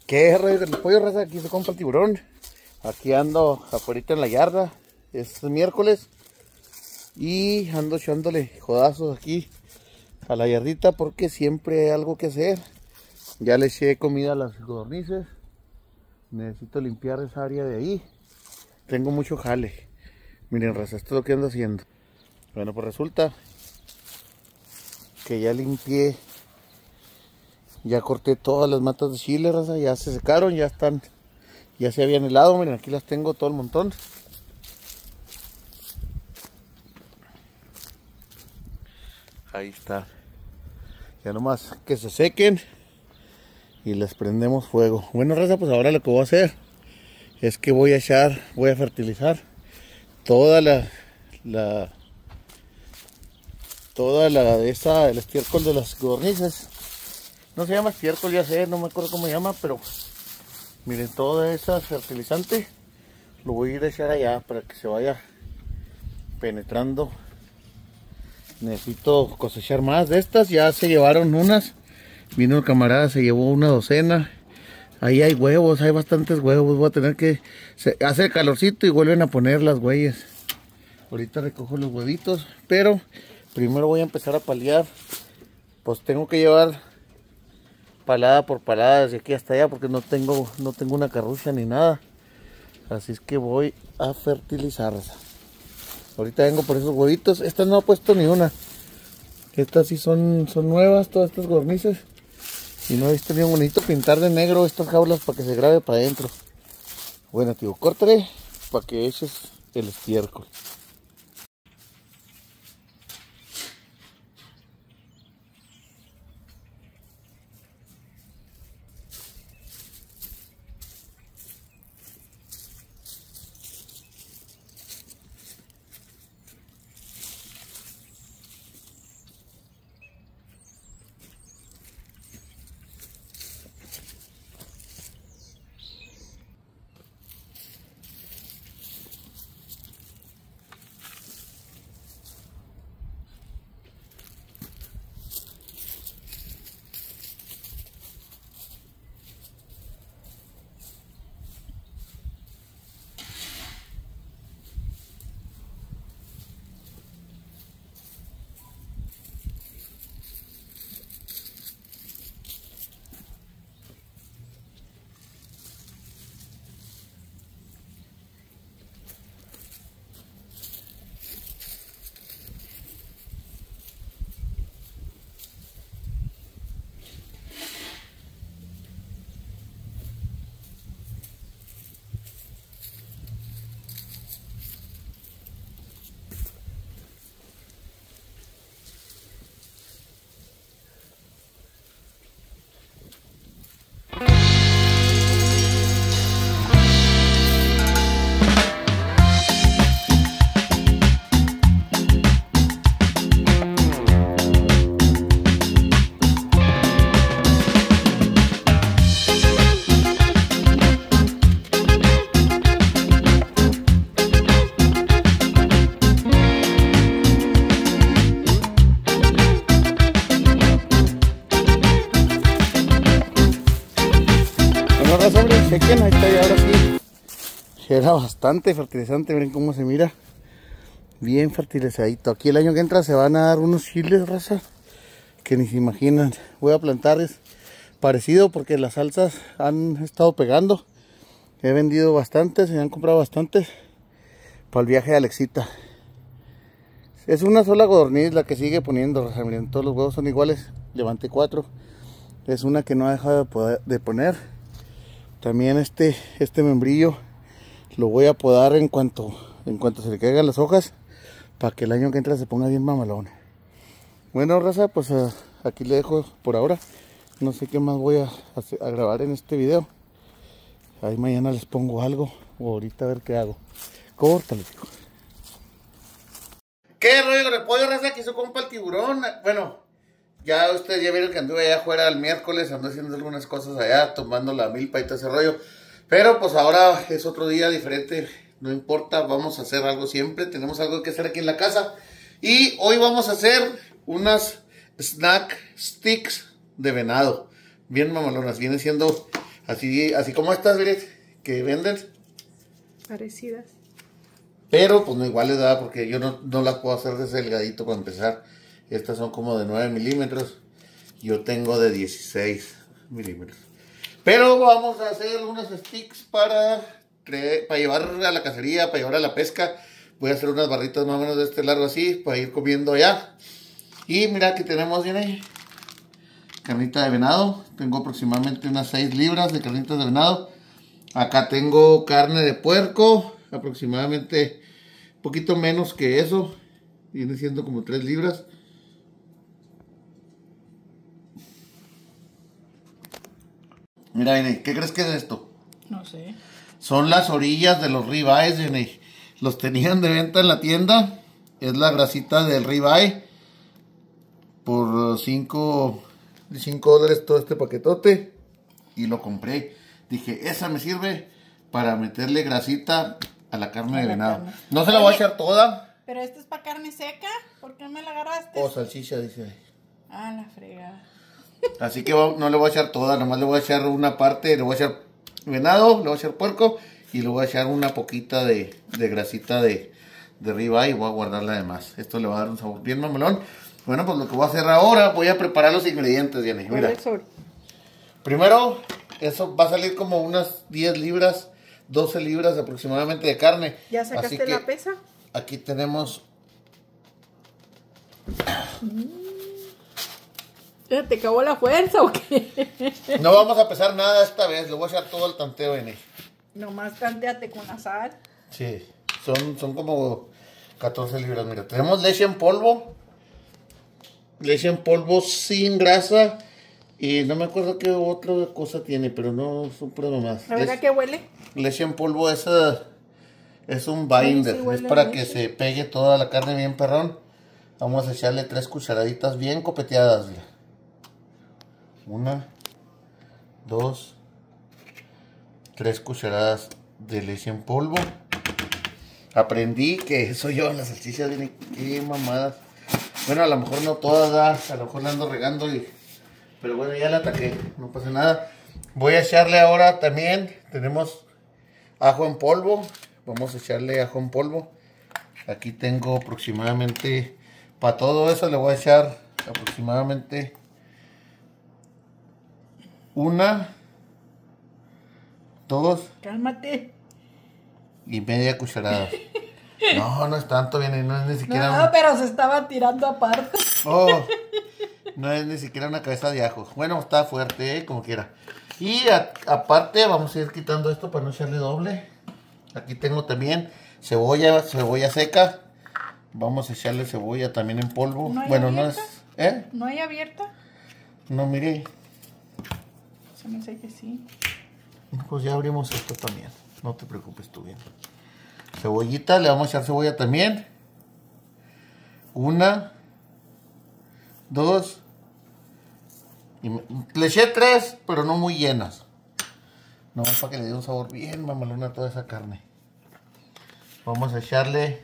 ¿Qué rollo con el pollo, raza? Aquí se compra el tiburón. Aquí ando afuera en la yarda. Es miércoles. Y ando echándole jodazos aquí a la yardita porque siempre hay algo que hacer. Ya le eché comida a las codornices. Necesito limpiar esa área de ahí. Tengo mucho jale. Miren, raza, esto es lo que ando haciendo. Bueno, pues resulta que ya limpié. Ya corté todas las matas de chile, raza. Ya se secaron, ya están. Ya se habían helado. Miren, aquí las tengo todo el montón. Ahí está. Ya nomás que se sequen y les prendemos fuego. Bueno, raza, pues ahora lo que voy a hacer es que voy a fertilizar toda el estiércol de las codornices. No se llama estiércol, ya sé, no me acuerdo cómo se llama, pero miren, toda esa fertilizante lo voy a ir a echar allá para que se vaya penetrando. Necesito cosechar más de estas. Ya se llevaron unas. Vino el camarada, se llevó una docena. Ahí hay huevos, hay bastantes huevos. Voy a tener que hacer calorcito y vuelven a poner las huellas. Ahorita recojo los huevitos, pero primero voy a empezar a paliar. Pues tengo que llevar palada por palada desde aquí hasta allá porque no tengo una carrucha ni nada. Así es que voy a fertilizar. Ahorita vengo por esos huevitos. Estas no he puesto ni una. Estas sí son nuevas, todas estas codornices. Y no he visto ni un bonito pintar de negro estas jaulas para que se grabe para adentro. Bueno, tío, córtale para que eches el estiércol. Chequen, ahí está, y ahora sí. Era bastante fertilizante, miren cómo se mira. Bien fertilizadito. Aquí el año que entra se van a dar unos chiles, raza, que ni se imaginan. Voy a plantarles parecido porque las salsas han estado pegando. He vendido bastantes, se han comprado bastantes para el viaje de Alexita. Es una sola codorniz la que sigue poniendo, raza. Miren, todos los huevos son iguales. Levanté 4. Es una que no ha dejado de poner. También este membrillo lo voy a podar en cuanto se le caigan las hojas para que el año que entra se ponga bien mamalón. Bueno, raza, pues aquí le dejo por ahora. No sé qué más voy a grabar en este video. Ahí mañana les pongo algo o ahorita a ver qué hago. Córtale, hijo. ¿Qué rollo con el pollo, raza? Que hizo compa el tiburón. Bueno, ya ustedes ya vieron que anduve allá afuera el miércoles, ando haciendo algunas cosas allá, tomando la milpa y todo ese rollo. Pero pues ahora es otro día diferente, no importa, vamos a hacer algo siempre, tenemos algo que hacer aquí en la casa. Y hoy vamos a hacer unas snack sticks de venado, bien mamalonas, viene siendo Así como estas, miren, que venden. Parecidas. Pero pues no igual les da porque yo no las puedo hacer de delgadito para empezar. Estas son como de 9 milímetros. Yo tengo de 16 milímetros. Pero vamos a hacer unos sticks para llevar a la cacería, para llevar a la pesca. Voy a hacer unas barritas más o menos de este largo así, para ir comiendo allá. Y mira que tenemos, viene carnita de venado. Tengo aproximadamente unas 6 libras de carnitas de venado. Acá tengo carne de puerco, aproximadamente un poquito menos que eso. Viene siendo como 3 libras. Mira, Viene, ¿qué crees que es esto? No sé. Son las orillas de los ribeyes, Viene. Los tenían de venta en la tienda. Es la grasita del ribeye. Por 5 dólares todo este paquetote. Y lo compré. Dije, esa me sirve para meterle grasita a la carne de venado. No se la voy a echar toda. Pero esta es para carne seca. ¿Por qué me la agarraste? O salchicha, dice ahí. Ah, la fregada. Así que no le voy a echar toda, nomás le voy a echar una parte, le voy a echar venado, le voy a echar puerco y le voy a echar una poquita de grasita de ribeye y voy a guardar la demás. Esto le va a dar un sabor bien mamelón. Bueno, pues lo que voy a hacer ahora, voy a preparar los ingredientes, Diane. Mira. Primero, eso va a salir como unas 10 libras, 12 libras aproximadamente de carne. ¿Ya sacaste la pesa? Aquí tenemos... ¿Te acabó la fuerza o qué? No vamos a pesar nada esta vez, le voy a echar todo el tanteo, Diane. Nomás tanteate con la sal. Sí, son como 14 libras. Mira, tenemos leche en polvo. Leche en polvo sin grasa. Y no me acuerdo qué otra cosa tiene, pero no son pruebas nomás. ¿La verdad que huele? Leche en polvo es un binder. Sí, es para que se pegue toda la carne bien perrón. Vamos a echarle 3 cucharaditas bien copeteadas. Mira. 1, 2, 3 cucharadas de leche en polvo. Aprendí que eso yo en las salchichas viene qué mamadas. Bueno, a lo mejor no todas, a lo mejor la ando regando pero bueno, ya la ataqué, no pasa nada. Voy a echarle ahora también, tenemos ajo en polvo. Vamos a echarle ajo en polvo. Aquí tengo aproximadamente, para todo eso le voy a echar aproximadamente 1, 2. Cálmate. Y media cucharada. No es tanto, Viene, no es ni siquiera... No, pero se estaba tirando aparte. Oh, no es ni siquiera una cabeza de ajo. Bueno, está fuerte, como quiera. Y aparte vamos a ir quitando esto para no echarle doble. Aquí tengo también cebolla seca. Vamos a echarle cebolla también en polvo. ¿No hay bueno, abierta? no es... ¿No hay abierta? No, mire. Se me hace que sí. Pues ya abrimos esto también. No te preocupes tú, bien. Cebollita, le vamos a echar cebolla también. 1, 2. Le eché 3, pero no muy llenas. No, para que le dé un sabor bien mamalón a toda esa carne. Vamos a echarle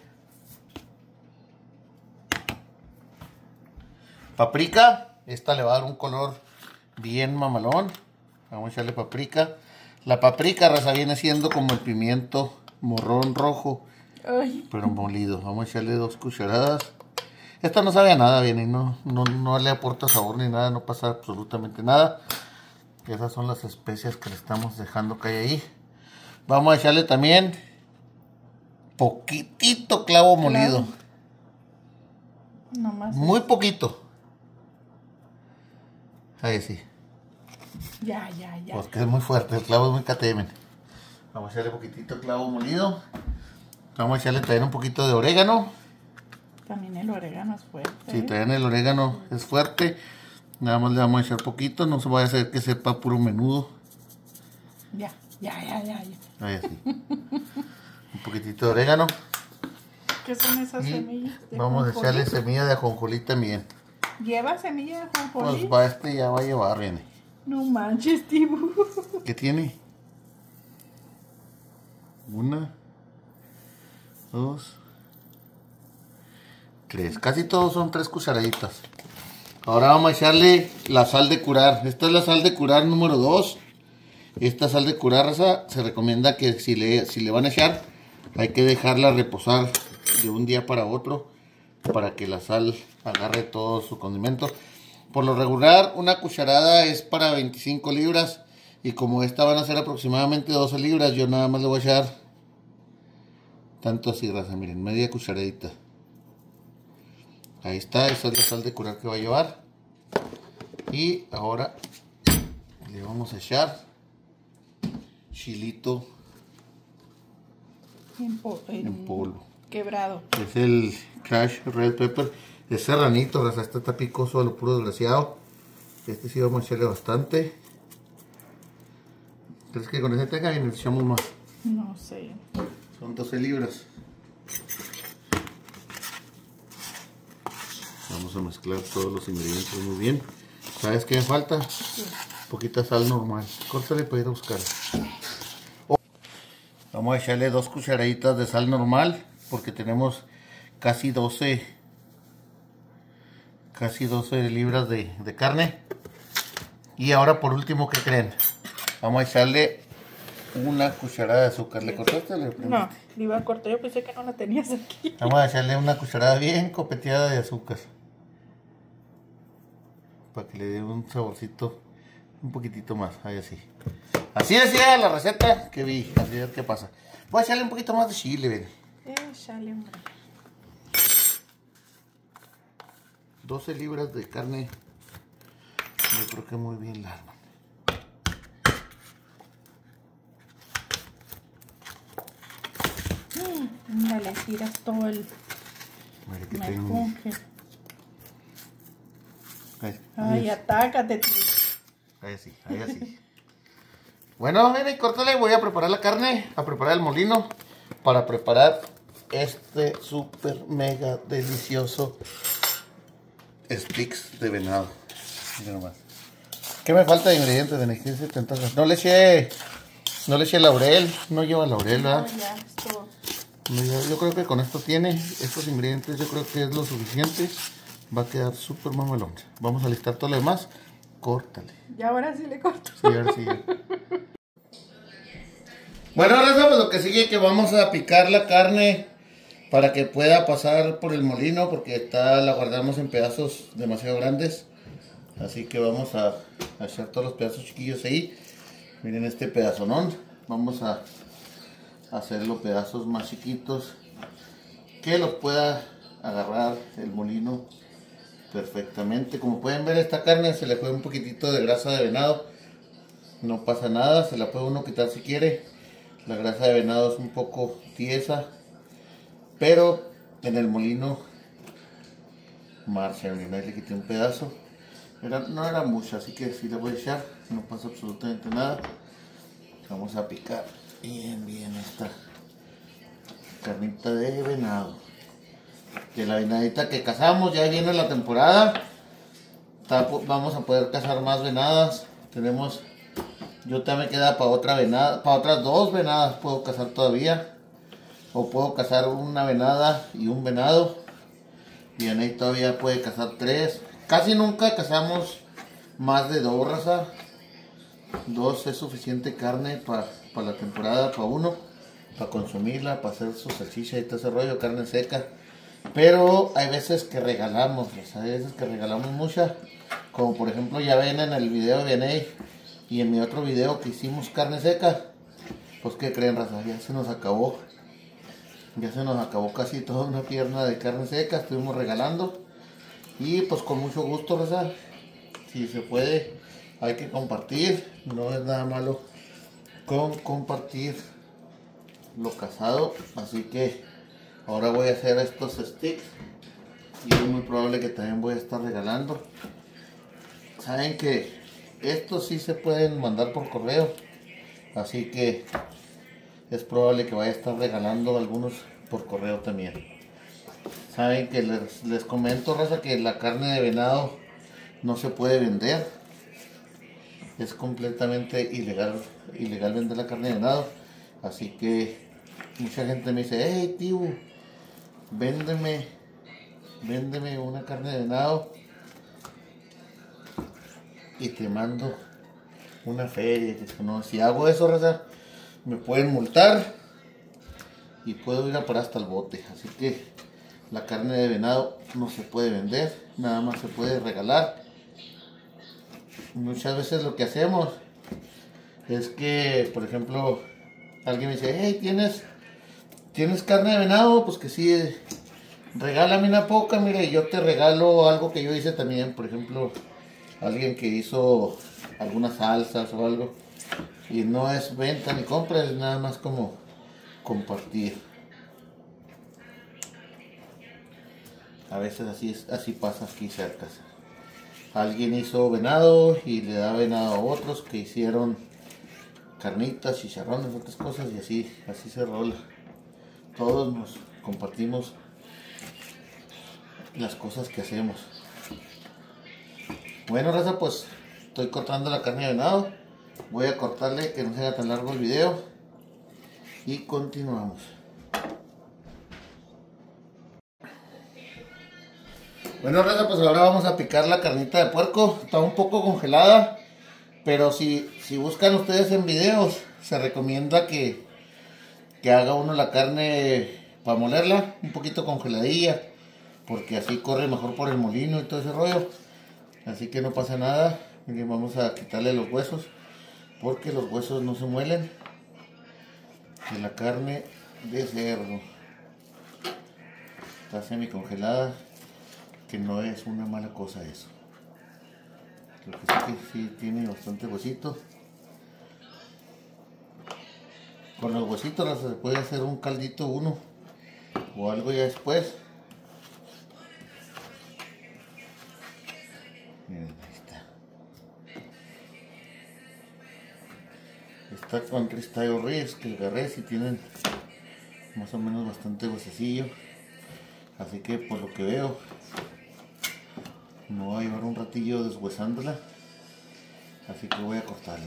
paprika. Esta le va a dar un color bien mamalón. Vamos a echarle paprika. La paprika, raza, viene siendo como el pimiento morrón rojo. Ay. Pero molido. Vamos a echarle 2 cucharadas. Esta no sabe a nada, Viene. No le aporta sabor ni nada. No pasa absolutamente nada. Esas son las especias que le estamos dejando caer ahí. Vamos a echarle también poquitito clavo molido. Nomás. Muy poquito. Ahí sí. Ya. Porque es muy fuerte. El clavo es muy KTM. Vamos a echarle poquitito clavo molido. Vamos a echarle también un poquito de orégano. También el orégano es fuerte. Sí, también el orégano es fuerte. Nada más le vamos a echar poquito. No se vaya a hacer que sepa puro menudo. Ya. Ahí así. Un poquitito de orégano. ¿Qué son esas Y semillas? vamos a echarle semilla de ajonjolí también. ¿Lleva semilla de ajonjolí? Pues ya va a llevar, Viene. No manches, Tibu. ¿Qué tiene? 1, 2, 3. Casi todos son 3 cucharaditas. Ahora vamos a echarle la sal de curar. Esta es la sal de curar número 2. Esta sal de curar, raza, se recomienda que si le van a echar, hay que dejarla reposar de un día para otro para que la sal agarre todo su condimento. Por lo regular, una cucharada es para 25 libras. Y como esta van a ser aproximadamente 12 libras, yo nada más le voy a echar tanto así, raza, miren, media cucharadita. Ahí está, esa es la sal de curar que va a llevar. Y ahora le vamos a echar chilito En polvo. quebrado. Es el Crash Red Pepper. Es serranito, raza, este está picoso a lo puro desgraciado. Este sí vamos a echarle bastante. ¿Crees que con ese tenga y le echamos más? No sé. Son 12 libras. Vamos a mezclar todos los ingredientes muy bien. ¿Sabes qué me falta? Sí. Poquita sal normal. Córtale para ir a buscar. Vamos a echarle 2 cucharaditas de sal normal porque tenemos casi 12 libras de carne. Y ahora por último, ¿qué creen? Vamos a echarle una cucharada de azúcar. ¿Le cortaste o le prendiste? No, le iba a cortar. Yo pensé que no la tenías aquí. Vamos a echarle una cucharada bien copeteada de azúcar. Para que le dé un saborcito un poquitito más. Ahí así. Así decía la receta que vi. Así a ver qué pasa. Voy a echarle un poquito más de chile, ven. Échale, hombre. 12 libras de carne. Yo creo que muy bien la arman. Le tiras todo el Mira que tengo. mejunje. Ahí, Ay, atácate, tío. ahí así, ahí así. Bueno, miren, córtale. Voy a preparar la carne, a preparar el molino para preparar este super mega delicioso sticks de venado. Miren nomás. ¿Qué me falta de ingredientes de Nejice Tentasas? No le eché laurel, no lleva laurel, ¿verdad? Ya, esto. Yo creo que con esto tiene, estos ingredientes yo creo que es lo suficiente. Va a quedar súper mamalón. Vamos a listar todo lo demás. Córtale. Y ahora sí le corto. Sí, ahora sí. Bueno, ahora sabemos lo que sigue, que vamos a picar la carne para que pueda pasar por el molino, porque la guardamos en pedazos demasiado grandes. Así que vamos a echar todos los pedazos chiquillos ahí. Miren este pedazonón. Vamos a hacerlo pedazos más chiquitos que los pueda agarrar el molino perfectamente. Como pueden ver, esta carne se le fue un poquitito de grasa de venado. No pasa nada, se la puede uno quitar si quiere. La grasa de venado es un poco tiesa, pero en el molino marcha. Miren, ahí le quité un pedazo. No era mucho, así que sí le voy a echar. No pasa absolutamente nada. Vamos a picar bien esta carnita de venado. Que la venadita que cazamos, ya viene la temporada. Vamos a poder cazar más venadas. Yo también me queda para otra venada, para otras 2 venadas puedo cazar todavía. O puedo cazar una venada y un venado. Y en ahí todavía puede cazar 3. Casi nunca cazamos más de 2, raza. 2 es suficiente carne para la temporada, para uno, para consumirla, para hacer su salchicha y todo ese rollo, carne seca. Pero hay veces que regalamos, hay veces que regalamos mucha. Como por ejemplo ya ven en el video de Vianey y en mi otro video que hicimos carne seca. Pues ¿qué creen, raza? Ya se nos acabó. Ya se nos acabó casi toda una pierna de carne seca, estuvimos regalando. Y pues con mucho gusto, raza. Si se puede, hay que compartir. No es nada malo con compartir lo cazado. Así que ahora voy a hacer estos sticks. Y es muy probable que también voy a estar regalando. Saben que estos sí se pueden mandar por correo. Así que es probable que vaya a estar regalando algunos por correo también. Saben que les comento, raza, que la carne de venado no se puede vender. Es completamente ilegal vender la carne de venado. Así que mucha gente me dice, hey tío, véndeme una carne de venado y te mando una feria, no, si hago eso, raza, me pueden multar y puedo ir a parar hasta el bote. Así que la carne de venado no se puede vender, nada más se puede regalar. Muchas veces lo que hacemos es que, por ejemplo, alguien me dice, hey, ¿tienes carne de venado? Pues que sí, regálame una poca, mire, yo te regalo algo que yo hice también. Por ejemplo, alguien que hizo algunas salsas o algo, y no es venta ni compra, es nada más como compartir. A veces así pasa aquí cerca. Alguien hizo venado y le da venado a otros que hicieron carnitas, chicharrones, otras cosas, y así se rola. Todos nos compartimos las cosas que hacemos. Bueno, raza, pues estoy cortando la carne de venado. Voy a cortarle que no se haga tan largo el video y continuamos. Bueno, raza, pues ahora vamos a picar la carnita de puerco. Está un poco congelada, pero si buscan ustedes en videos, se recomienda que haga uno la carne para molerla un poquito congeladilla, porque así corre mejor por el molino y todo ese rollo. Así que no pasa nada. Miren, vamos a quitarle los huesos, porque los huesos no se muelen de la carne de cerdo. Está semi congelada, que no es una mala cosa eso. Lo que sí que sí tiene bastante huesito. Con los huesitos se puede hacer un caldito uno o algo ya después. Miren, ahí está. Está con Cristallo Reyes, que agarré, si tienen más o menos bastante huesecillo. Así que por lo que veo, me voy a llevar un ratillo deshuesándola. Así que voy a cortarla.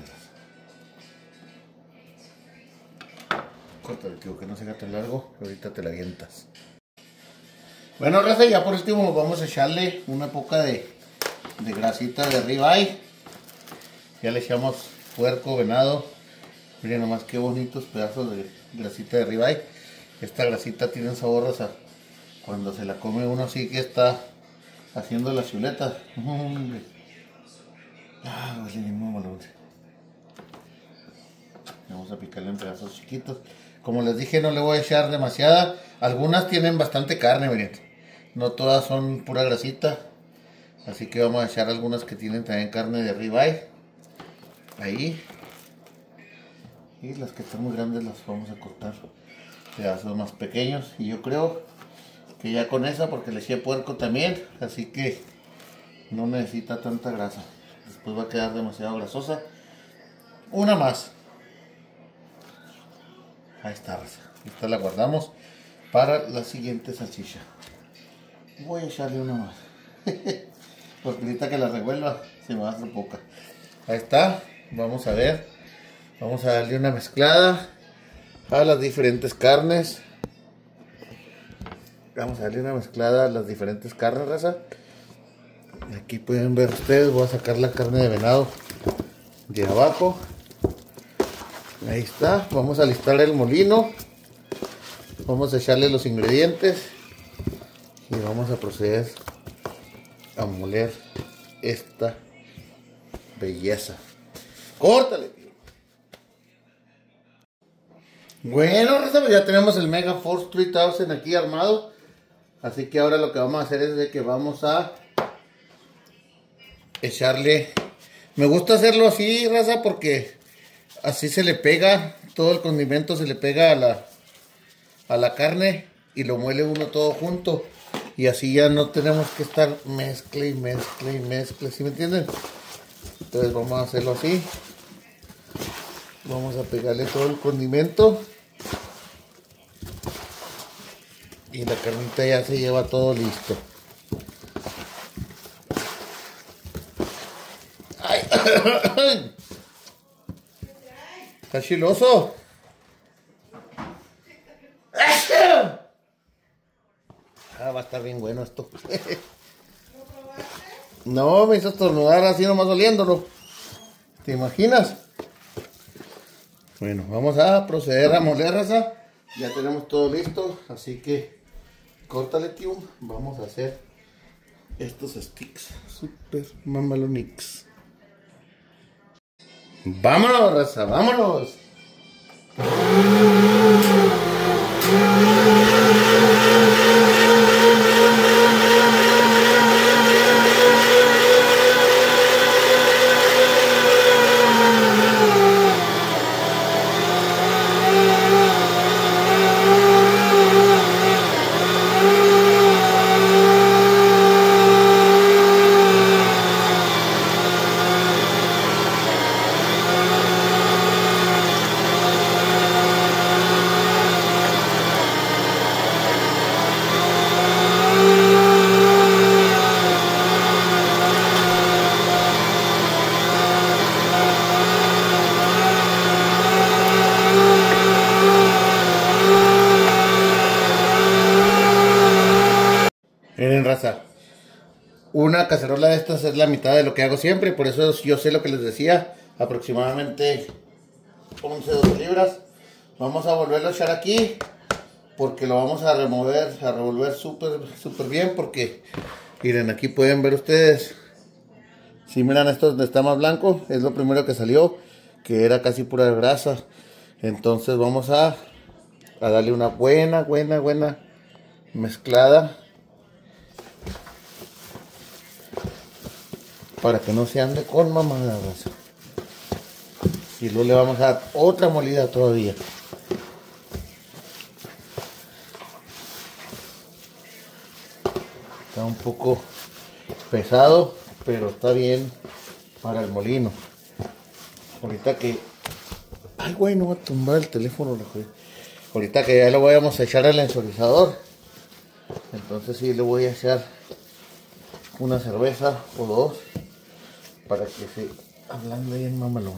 Córtale, tío, que no se haga tan largo, ahorita te la avientas. Bueno, raza, ya por último vamos a echarle una poca de grasita de ribeye. Ya le echamos puerco, venado. Miren nomás qué bonitos pedazos de grasita de ribeye. Esta grasita tiene un sabor, raza. Cuando se la come uno así que está haciendo la chuleta. Vamos a picarle en pedazos chiquitos. Como les dije, no le voy a echar demasiada. Algunas tienen bastante carne, miren. No todas son pura grasita. Así que vamos a echar algunas que tienen también carne de ribeye. Ahí. Y las que están muy grandes las vamos a cortar pedazos más pequeños. Y yo creo que ya con esa, porque le eché puerco también. Así que no necesita tanta grasa. Después va a quedar demasiado grasosa. Una más. Ahí está, raza. Esta la guardamos para la siguiente salchicha. Voy a echarle una más. Porque ahorita que la revuelva se me va a hacer poca. Ahí está. Vamos a ver. Vamos a darle una mezclada a las diferentes carnes. Vamos a darle una mezclada a las diferentes carnes, raza. Aquí pueden ver ustedes. Voy a sacar la carne de venado de abajo. Ahí está, vamos a alistar el molino, vamos a echarle los ingredientes y vamos a proceder a moler esta belleza. ¡Córtale, tío! Bueno, raza, ya tenemos el Mega Force 3000 aquí armado, así que ahora lo que vamos a hacer es de que vamos a echarle. Me gusta hacerlo así, raza, porque así se le pega, todo el condimento se le pega a la carne y lo muele uno todo junto. Y así ya no tenemos que estar mezcle y mezcle y mezcle, ¿sí me entienden? Entonces vamos a hacerlo así. Vamos a pegarle todo el condimento. Y la carnita ya se lleva todo listo. ¡Ay! Está chiloso. Va a estar bien bueno esto. No, me hizo estornudar así nomás oliéndolo. ¿Te imaginas? Bueno, vamos a proceder a moler, raza. Ya tenemos todo listo, así que córtale, tío. Vamos a hacer estos sticks super mamalonix. Vámonos, raza, vámonos. Miren, raza, una cacerola de estas es la mitad de lo que hago siempre, por eso yo sé lo que les decía, aproximadamente 11 12 libras. Vamos a volverlo a echar aquí, porque lo vamos a revolver súper bien, porque miren, aquí pueden ver ustedes, si miran esto donde está más blanco, es lo primero que salió, que era casi pura grasa. Entonces vamos a darle una buena mezclada, para que no se ande con mamada, raza. Y luego le vamos a dar otra molida todavía. Está un poco pesado, pero está bien para el molino. Ahorita que... Ay, güey, no va a tumbar el teléfono. Ahorita que ya lo vamos a echar al ensolizador, entonces sí le voy a echar una cerveza o dos, para que se ablande bien mamalón.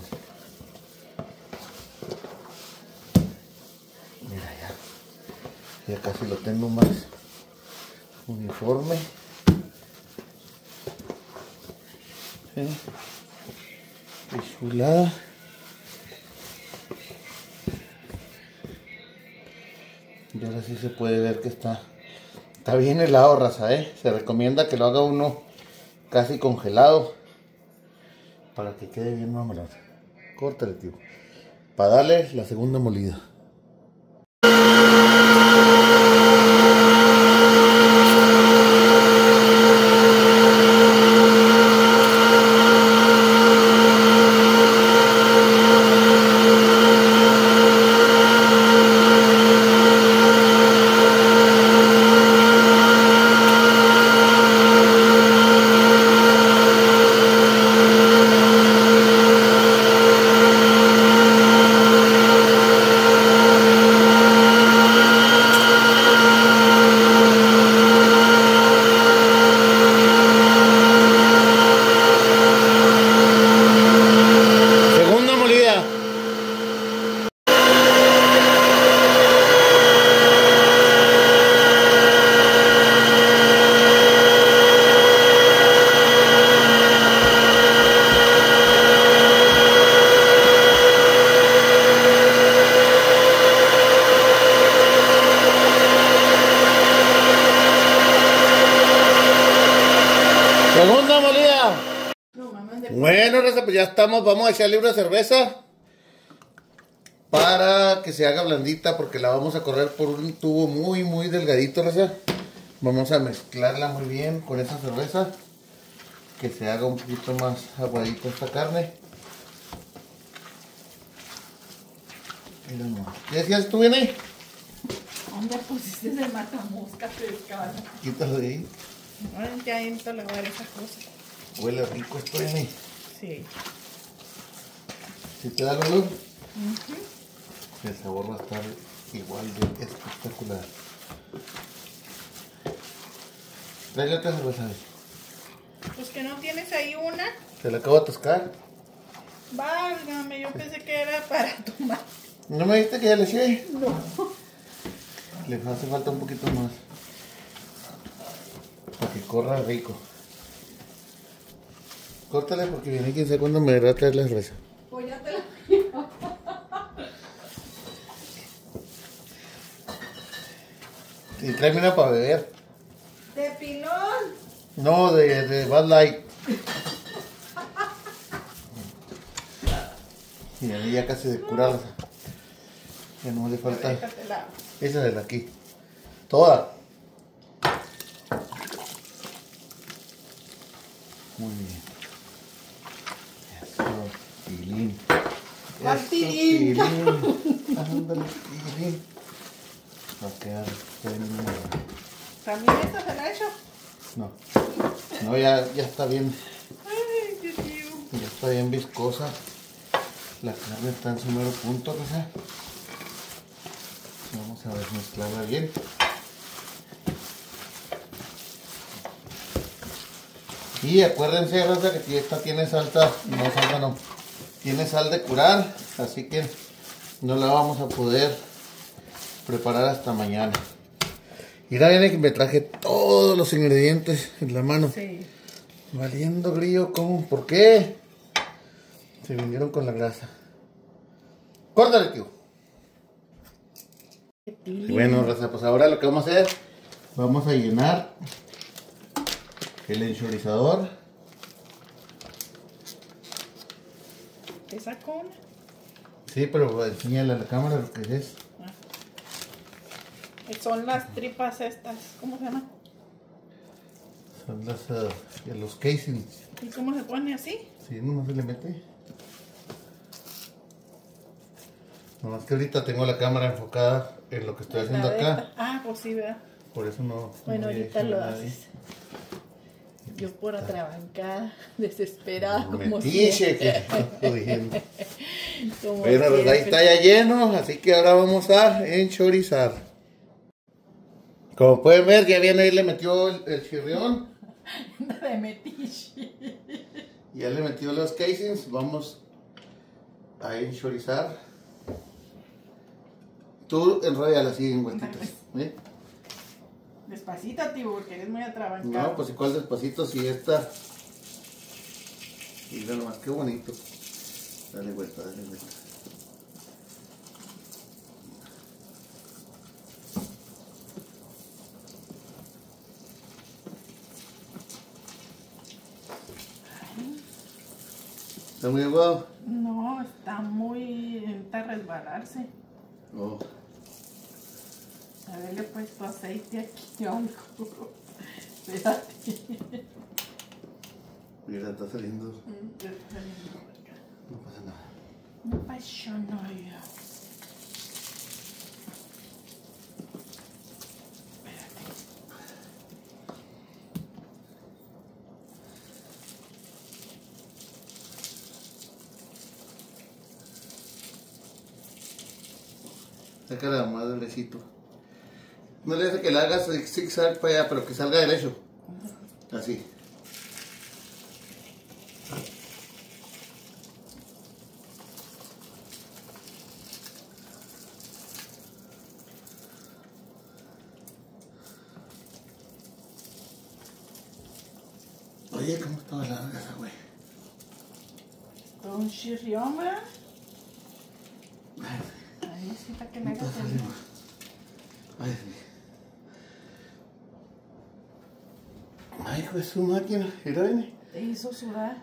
Mira, ya casi lo tengo más uniforme. ¿Sí? Qué chulada. Y ahora sí se puede ver que está bien helado, raza, Se recomienda que lo haga uno casi congelado, para que quede bien mamalón. Córtale, tío, para darle la segunda molida. Segunda molida. Bueno, raza, pues ya estamos. Vamos a echarle una cerveza para que se haga blandita, porque la vamos a correr por un tubo muy delgadito, raza. Vamos a mezclarla muy bien con esa cerveza, que se haga un poquito más aguadita esta carne. ¿Qué decías tú, Viene? ¿Dónde pusiste ese matamoscas, pescado? Quítalo de ahí. Ahora ya adentro le voy a dar esa cosa. Huele rico esto, Viene. Sí. ¿Sí te da el olor? El sabor va a estar igual de espectacular. Tráele otra cerveza. Pues que no tienes ahí una. Te la acabo de atascar. Válgame, yo pensé que era para tomar. ¿No me dijiste que ya le eché? No. Le hace falta un poquito más, para que corra rico. Córtale porque viene quién sabe cuándo me va a traer la cerveza. Pues ya te la... Y tráeme una para beber. ¿De pilón? No, de Bud Light. Y a mí ya casi de curarla. Ya no le falta. Déjatela. Esa de la aquí. Toda. Muy bien. Eso, Tilín. ¿Cuál Eso, Tilín? Tilín. Ándale, Tilín. Va a quedar bien. ¿También esta se la he hecho? No. No, ya está bien. Ay, Dios mío. Ya está bien viscosa. La carne está en su mero punto, ¿verdad? Vamos a mezclarla bien. Y acuérdense, raza, que esta tiene salsa, no salsa no, tiene sal de curar, así que no la vamos a poder preparar hasta mañana. Y ahora viene que me traje todos los ingredientes en la mano. Sí. Valiendo grillo, ¿cómo? ¿Por qué? Se vinieron con la grasa. Córtale, tío. Y bueno, raza, pues ahora lo que vamos a hacer, vamos a llenar el enchorizador. ¿Esa con? Sí, pero enséñale a la cámara lo que es. Son las tripas estas. ¿Cómo se llama? Son los casings. ¿Y cómo se pone así? Sí, nomás se le mete. Nomás que ahorita tengo la cámara enfocada en lo que estoy haciendo acá. Ah, pues sí, ¿verdad? Por eso no. Bueno, no ahorita hecho lo nada ahí. haces. Yo por atrabancada, desesperada, como Metiche, siempre. que jodiendo. Como Bueno, pues ahí siempre. está ya lleno, así que ahora vamos a enchorizar. Como pueden ver, ya viene ahí, le metió el chirrión. De metiche. Ya le metió los casings, vamos a enchorizar. Tú enróllala así en vueltitas. ¿Eh? Despacito, tío, porque eres muy atrabancado. No, pues igual despacito si esta. Mira nomás, qué bonito. Dale vuelta, dale vuelta. ¿Está muy aguado? No, está muy... Está resbalarse. Oh. Haberle puesto aceite aquí o algo. Espérate. Mira, está saliendo. No pasa nada. No pasó nada. Sácala más derechito. No le hace que la hagas zigzag para allá, pero que salga derecho. Así. Oye, ¿cómo estaba larga esa, güey? Todo un chirrión, ¿verdad? Ahí sí está que le hagas el... Ay, sí. Ay, hijo de su máquina, mira, ven. Te hizo sudar.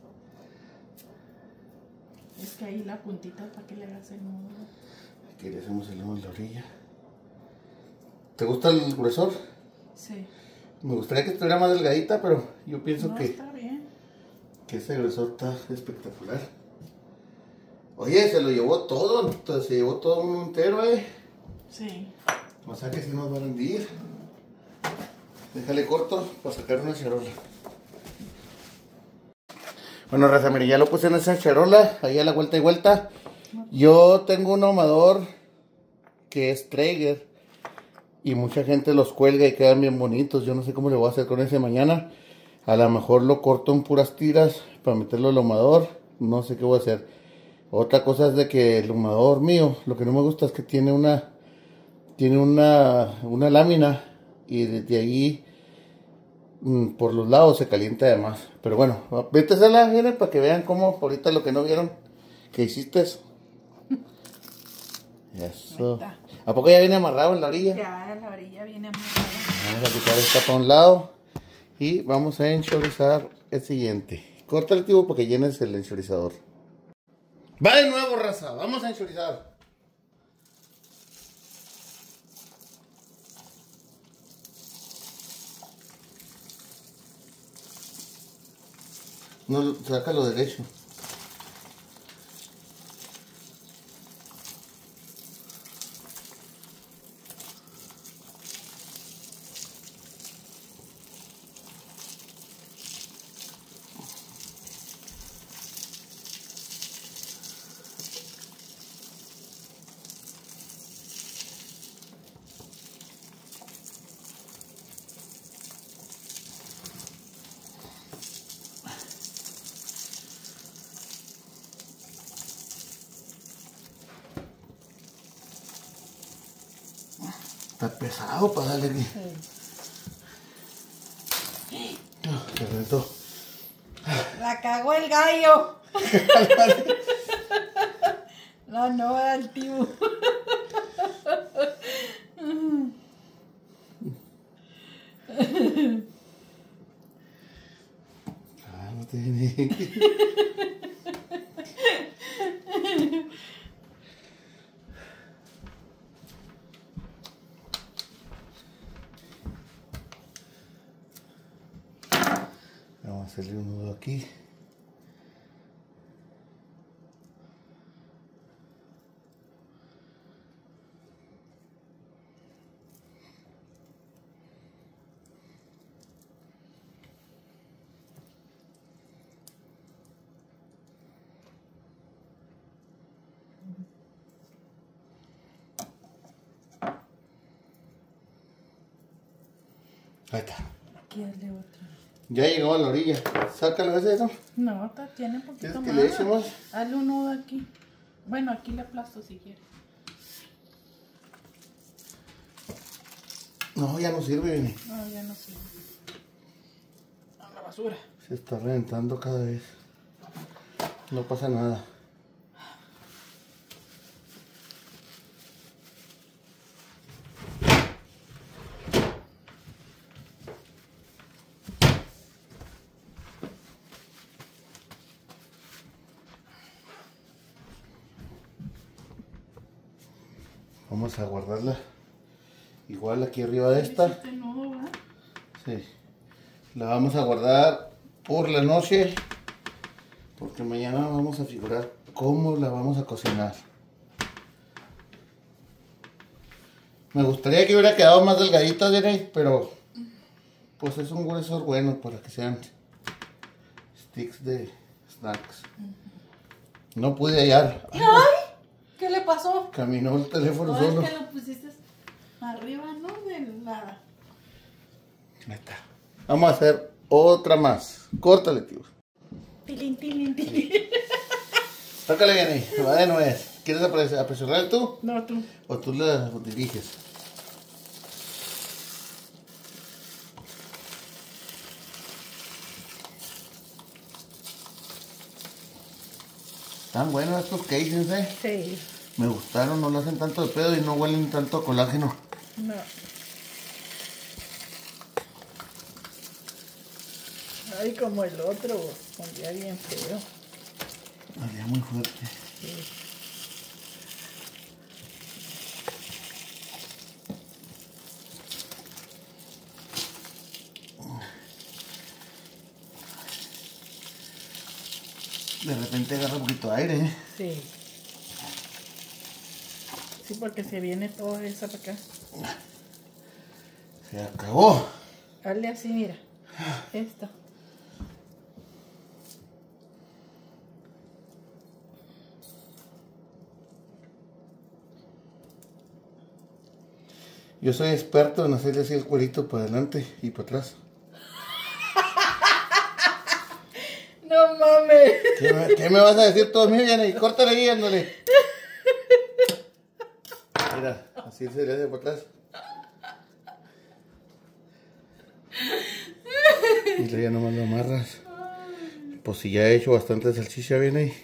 Es que ahí la puntita para que le hagas el nudo. Aquí le hacemos el nudo en la orilla. ¿Te gusta el gruesor? Sí. Me gustaría que estuviera más delgadita, pero yo pienso No, que está bien. ese gruesor está espectacular. Oye, se lo llevó todo, se llevó todo un entero, Sí. O sea que si nos van a rendir. Déjale corto para sacar una charola. Bueno, raza, mire, ya lo puse en esa charola, ahí a la vuelta y vuelta. Yo tengo un ahumador que es Traeger y mucha gente los cuelga y quedan bien bonitos. Yo no sé cómo le voy a hacer con ese mañana. A lo mejor lo corto en puras tiras para meterlo al ahumador. No sé qué voy a hacer. Otra cosa es de que el ahumador mío, lo que no me gusta es que tiene una lámina y desde ahí por los lados se calienta además. Pero bueno, vete a hacerla, miren, para que vean cómo ahorita lo que no vieron que hiciste. Eso. ¿A poco ya viene amarrado en la orilla? Ya, la orilla viene amarrada. Vamos a quitar esta para un lado y vamos a enchorizar el siguiente. Corta el tubo para que llenes el enchorizador. Va de nuevo, raza, vamos a enchorizar. No, sácalo derecho. Está pesado para darle aquí. Se reventó. La cagó el gallo. No, el tío. No tiene. Vamos a hacerle un nudo aquí. Ahí está. Aquí hazle otro. Ya llegó a la orilla. Sácalo ese, ¿no? No, tiene un poquito ¿Quieres más. que le echemos? Hazle un nudo aquí. Bueno, aquí le aplasto si quieres. No, ya no sirve, Vini. No, ya no sirve. A la basura. Se está reventando cada vez. No pasa nada. Vamos a guardarla igual aquí arriba de esta. Hiciste nudo, ¿verdad? Sí. La vamos a guardar por la noche porque mañana vamos a figurar cómo la vamos a cocinar. Me gustaría que hubiera quedado más delgadita, Jenny, pero pues es un grueso bueno para que sean sticks de snacks. No pude hallar. ¡Ay! ¿Qué le pasó? Caminó el teléfono No, solo. es que lo pusiste arriba, ¿no? De la... Ahí está. Vamos a hacer otra más. Córtale, tío. Tilín, tilín, tilín. Sácale, Jenny. Va de nuez. ¿Quieres apresurar tú? No, tú. ¿O tú la diriges? Están buenos estos cases, Sí. Me gustaron, no lo hacen tanto de pedo y no huelen tanto a colágeno. No. Ay, como el otro, olía bien feo. Olía muy fuerte. Sí. De repente agarra un poquito de aire, Sí. Sí, porque se viene toda esa para acá. Se acabó. Hazle así, mira. Esto. Yo soy experto en hacerle así el cuerito para adelante y para atrás. No mames. ¿Qué me vas a decir todo mío, Jenny? Córtale ahí, ándale. Mira, así se le hace para atrás. Y luego ya nomás lo amarras. Pues si ya he hecho bastante salchicha, viene ahí.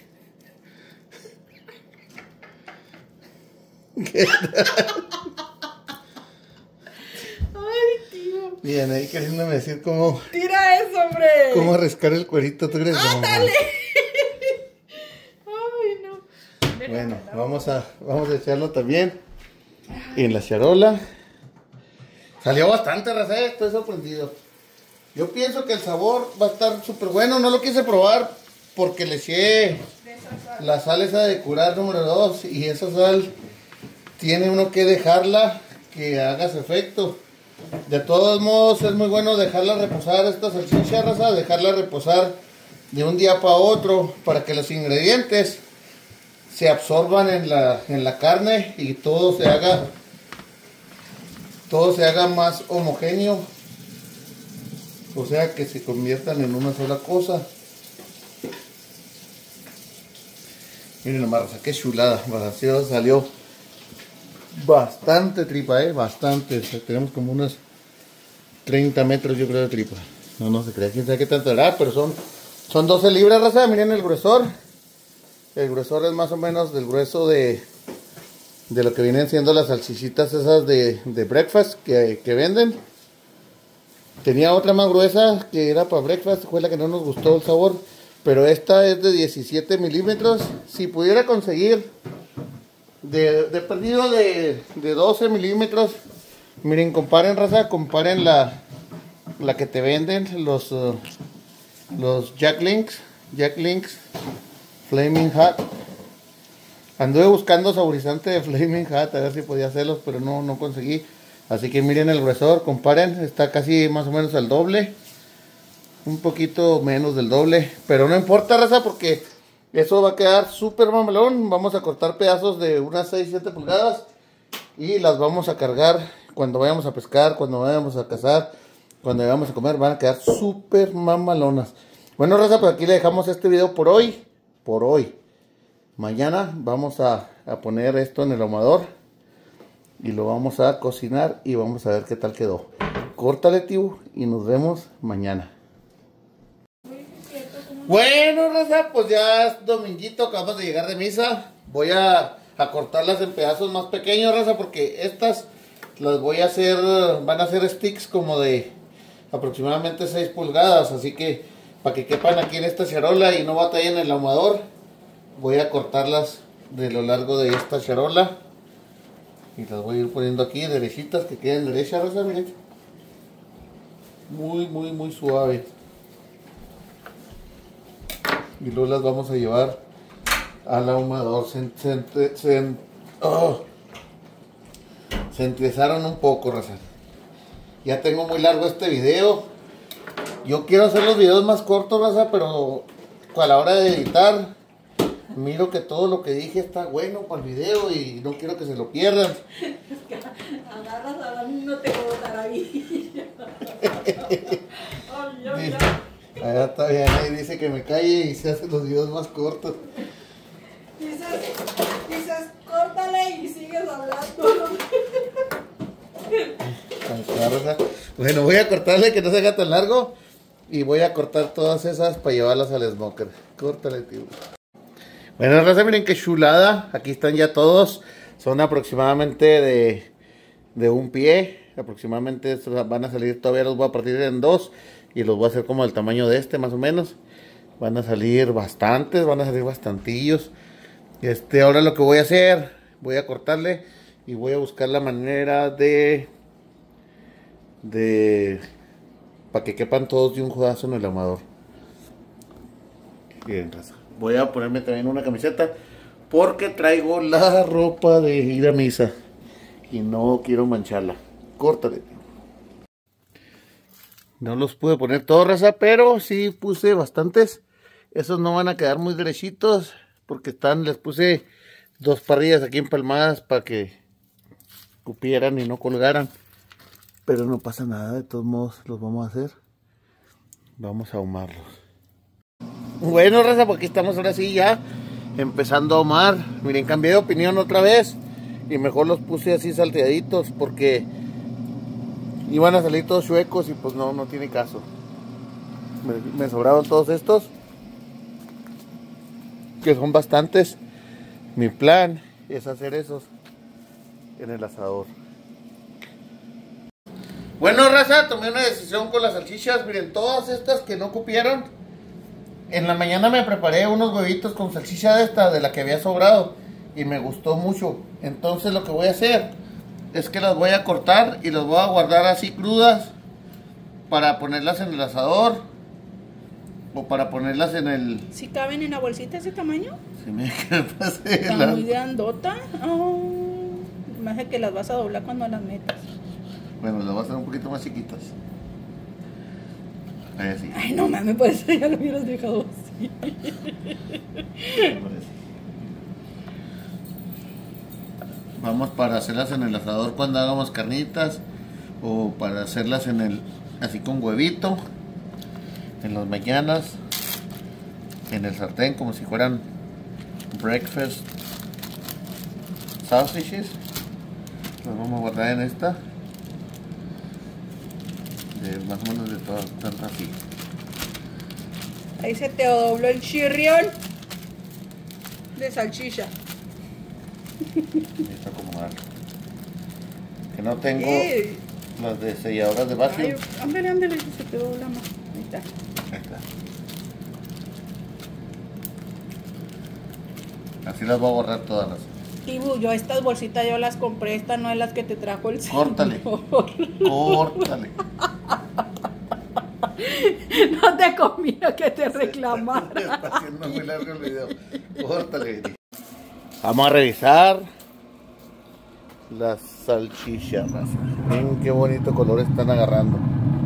Ay, tío. Bien, ahí queriéndome decir cómo... Tira eso, hombre. Cómo arriscar el cuerito, ¿tú crees? No, ¡Ándale! Ay, no. bueno, vamos a echarlo también en la charola. Salió bastante, raza, estoy sorprendido. Yo pienso que el sabor va a estar súper bueno. No lo quise probar porque le eché la sal esa de curar número 2. Y esa sal tiene uno que dejarla que haga su efecto. De todos modos es muy bueno dejarla reposar esta salchicha, raza. Dejarla reposar de un día para otro para que los ingredientes se absorban en la carne y todo se haga más homogéneo, o sea que se conviertan en una sola cosa. Miren nomás, raza, qué chulada, salió bastante tripa, bastante. O sea, tenemos como unos 30 metros yo creo de tripa. No se crea, quién sabe qué tanto era, pero son 12 libras, raza. Miren el gruesor. El gruesor es más o menos del grueso de lo que vienen siendo las salchichitas esas de breakfast que venden. Tenía otra más gruesa que era para breakfast, fue la que no nos gustó el sabor. Pero esta es de 17 milímetros. Si pudiera conseguir de perdido de 12 milímetros. Miren, comparen, raza, comparen la que te venden, los Jack Links Flaming Hot. Anduve buscando saborizante de Flaming Hot a ver si podía hacerlos, pero no conseguí. Así que miren el gruesor, comparen, está casi más o menos al doble. Un poquito menos del doble, pero no importa, raza, porque eso va a quedar súper mamelón. Vamos a cortar pedazos de unas 6-7 pulgadas y las vamos a cargar cuando vayamos a pescar, cuando vayamos a cazar, cuando vayamos a comer. Van a quedar súper mamalonas. Bueno, raza, pues aquí le dejamos este video por hoy. Mañana vamos a poner esto en el ahumador y lo vamos a cocinar y vamos a ver qué tal quedó. Córtale, tío, y nos vemos mañana. Bueno, raza, pues ya es dominguito, acabamos de llegar de misa. Voy a cortarlas en pedazos más pequeños, raza, porque estas las voy a hacer, van a ser sticks como de aproximadamente 6 pulgadas. Así que para que quepan aquí en esta charola y no batallen en el ahumador, voy a cortarlas de lo largo de esta charola. Y las voy a ir poniendo aquí derechitas, que queden derechas, raza, miren. Muy suave. Y luego las vamos a llevar al ahumador. Se entesaron un poco, raza. Ya tengo muy largo este video. Yo quiero hacer los videos más cortos, raza, pero a la hora de editar miro que todo lo que dije está bueno para el video y no quiero que se lo pierdan. Es que agarras a la no te puedo dar ahí. Allá está bien, ahí dice que me calle y se hacen los videos más cortos. Dices, córtale y sigues hablando. Bueno, voy a cortarle que no se haga tan largo y voy a cortar todas esas para llevarlas al smoker. Córtale, tío. Bueno, raza, miren qué chulada. Aquí están ya todos. Son aproximadamente de un pie. Aproximadamente van a salir, todavía los voy a partir en 2 y los voy a hacer como del tamaño de este, más o menos. Van a salir bastantes, van a salir bastantillos. Ahora lo que voy a hacer, voy a cortarle y voy a buscar la manera para que quepan todos de un jodazo en el ahumador. Bien, raza. Voy a ponerme también una camiseta porque traigo la ropa de ir a misa y no quiero mancharla. Córtale. No los pude poner todos, raza, pero sí puse bastantes. Esos no van a quedar muy derechitos porque les puse 2 parrillas aquí empalmadas para que cupieran y no colgaran. Pero no pasa nada, de todos modos los vamos a hacer. Vamos a ahumarlos. Bueno, raza, pues aquí estamos ahora sí ya empezando a ahumar. Miren, cambié de opinión otra vez y mejor los puse así salteaditos porque iban a salir todos chuecos y pues no tiene caso. Me sobraron todos estos, que son bastantes. Mi plan es hacer esos en el asador. Bueno, raza, tomé una decisión con las salchichas. Miren, todas estas que no cupieron. En la mañana me preparé unos huevitos con salchicha de la que había sobrado, y me gustó mucho. Entonces lo que voy a hacer es que las voy a cortar y las voy a guardar así crudas para ponerlas en el asador o para ponerlas en el... ¿Sí caben en la bolsita ese tamaño? Se me pase Está la... muy grandota. Oh, me hace que las vas a doblar cuando las metas. Bueno, las voy a hacer un poquito más chiquitas. Ahí así. Ay, no mames, por eso ya lo hubieras dejado así. Vamos para hacerlas en el asador cuando hagamos carnitas, o para hacerlas en el, así con huevito, en las mañanas, en el sartén como si fueran breakfast sausages. Las vamos a guardar en esta, más o menos de todas, tanto así. Ahí se te dobló el chirrión de salchicha. Necesito acomodarlo. Que no tengo Ey. las de selladoras de vacuum. Ay, ándale, ándale, se te dobla más. Ahí está. Ahí está. Así las voy a borrar todas las. Tibu, yo estas bolsitas yo las compré, esta no es las que te trajo el señor. Córtale. Córtale. No te conviene que te reclamara. Está haciendo muy largo el video. Córtale. Vamos a revisar las salchichas. Miren qué bonito color están agarrando.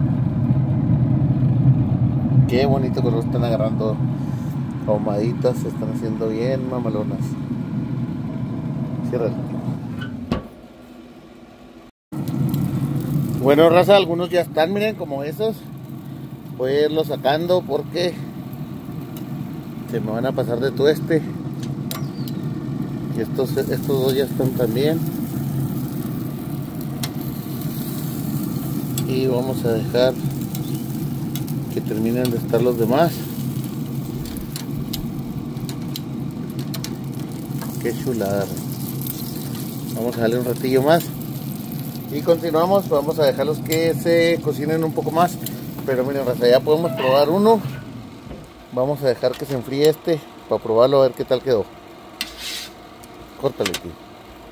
Qué bonito color están agarrando. Ahumaditas, se están haciendo bien mamalonas. Cierra. Bueno, raza, algunos ya están, miren, como esos. Voy a irlos sacando porque se me van a pasar de tueste. Y estos dos ya están también. Y vamos a dejar que terminen de estar los demás. Qué chulada. Vamos a darle un ratillo más y continuamos. Vamos a dejarlos que se cocinen un poco más. Pero miren, raza, ya podemos probar uno. Vamos a dejar que se enfríe este para probarlo, a ver qué tal quedó. Córtale, tío.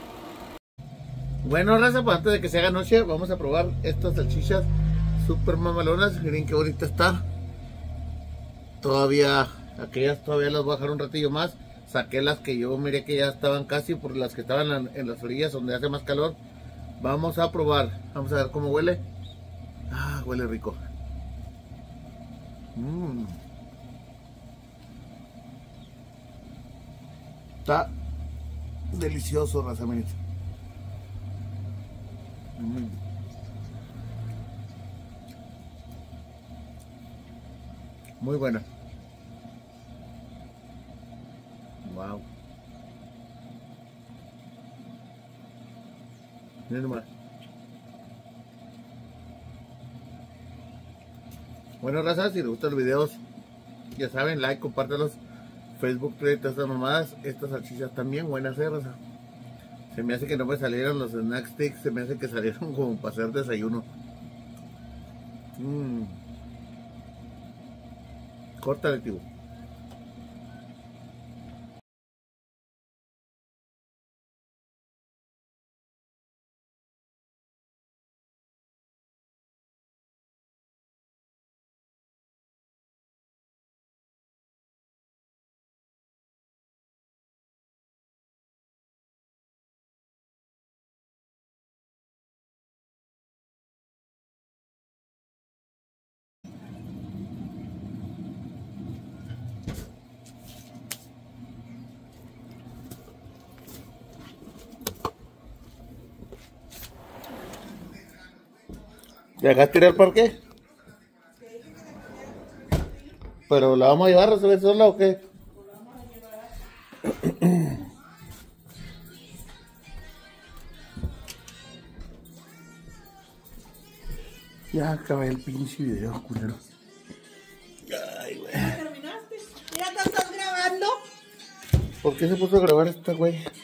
Bueno, raza, pues antes de que se haga noche, vamos a probar estas salchichas super mamalonas. Miren qué bonita está. Todavía, aquellas todavía las voy a dejar un ratillo más. Saqué las que yo miré que ya estaban casi, por las que estaban en las orillas donde hace más calor. Vamos a probar, vamos a ver cómo huele. Ah, huele rico. Está delicioso, raza, miren. Muy buena. Wow. Miren nomás. Bueno, raza, si les gustan los videos, ya saben, like, compártanlos. Facebook, Twitter, todas estas mamadas. Estas salchichas también buenas, raza. Se me hace que no me salieron los snack sticks, se me hace que salieron como para hacer desayuno. Córtale, tío. ¿Ya acá tirar por qué? ¿Pero la vamos a llevar a subir sola o qué? Ya acabé el pinche video, culero. qué se puso a grabar esta güey?